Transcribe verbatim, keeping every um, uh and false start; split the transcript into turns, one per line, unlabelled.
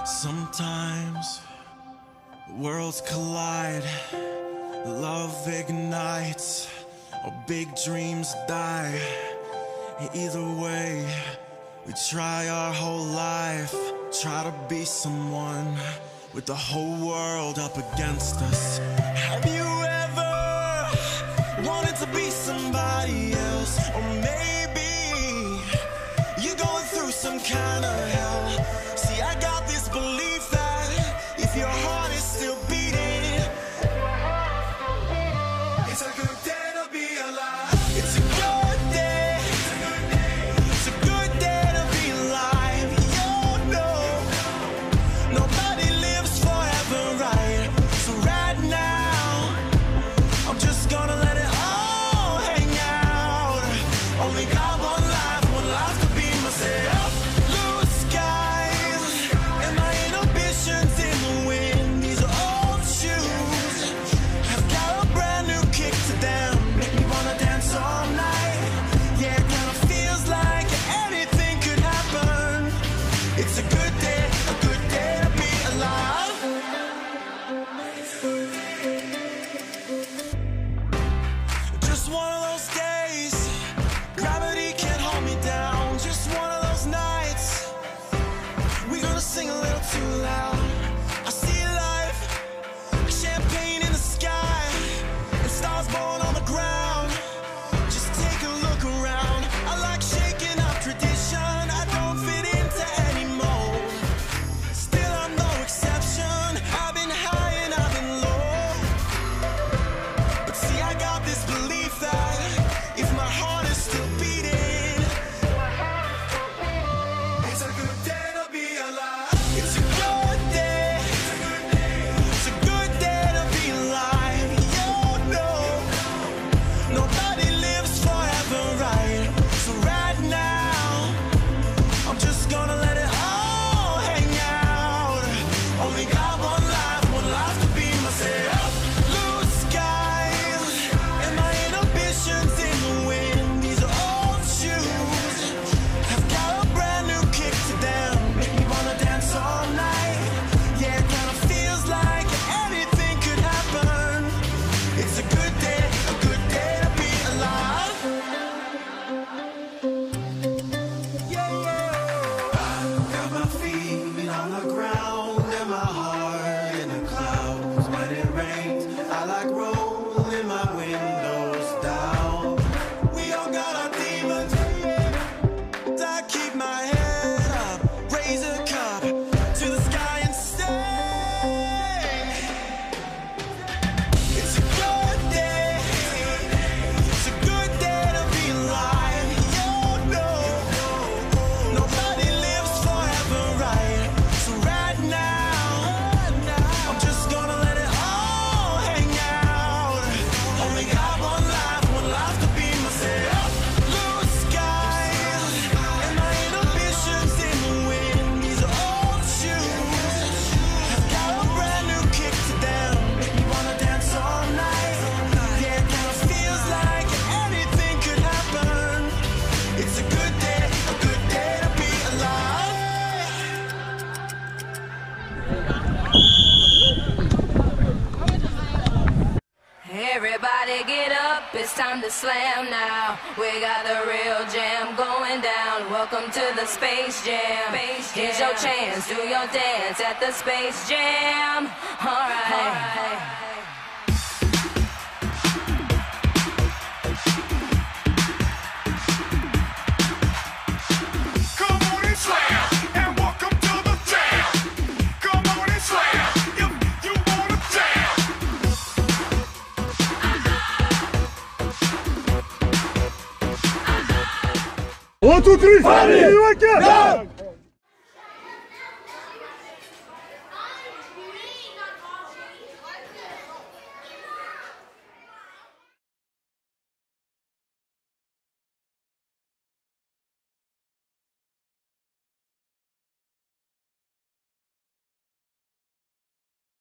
Sometimes worlds collide, love ignites, or big dreams die. Either way, we try our whole life, try to be someone with the whole world up against us. Have you ever wanted to be somebody else? Or maybe you're going through some kind of hell. See, I got this belief that if your heart is still beating, it's a good day to be alive. It's a good day. It's a good day to be alive. You know, nobody lives forever, right? So right now, I'm just gonna let it all hang out. Only got one life, one life to be myself. Blue skies and my inhibitions in the wind. These are old shoes, have got a brand new kick to them. Make me wanna dance all night. Yeah, it kinda feels like anything could happen. It's a good day, a good day to be alive. Just one of those days, gravity can't hold me down. Just one of those nights, we gonna sing a little too loud. I see life, champagne in the sky, and stars born on the ground. Just take a look around. I like shaking up tradition. I don't fit into any mold. Still, I'm no exception. I've been high and I've been low. But see, I got this belief that if my heart is still beating, it's a good day to be alive. It's a good day. It's a good day to be alive. You know, nobody lives forever, right? So right now, I'm just gonna let it all hang out. Only got one life, one life to be myself. Blue skies and my inhibitions in the wind. These are old shoes, have got a brand new kick to them. Make me wanna dance all night. Yeah, it kinda feels like anything could happen. It's a good day, a good day to be alive. Yeah, yeah. I got my feet on the ground and my heart in the clouds. When it rains, I like rolling my windows down. We all got our demons. I keep my head up, raise a cup to the sky and say, it's a good day. It's a good day to be alive. You know, nobody lives forever, right? So right now, I'm just gonna let it all hang out. Only got one life, one life to be myself. Blue skies and my inhibitions in the wind. These are old shoes, have got a brand new kick to them. Make me wanna dance all night. Yeah, it kinda feels like anything could happen. It's a good day, a good day to be alive.
Everybody get up, it's time to slam now. We got the real jam going down. Welcome to the Space Jam. Here's your chance, do your dance at the Space Jam. Alright.
Come on and slam, and welcome to the jam. Come on and slam, if you wanna jam.
One, two, three, four,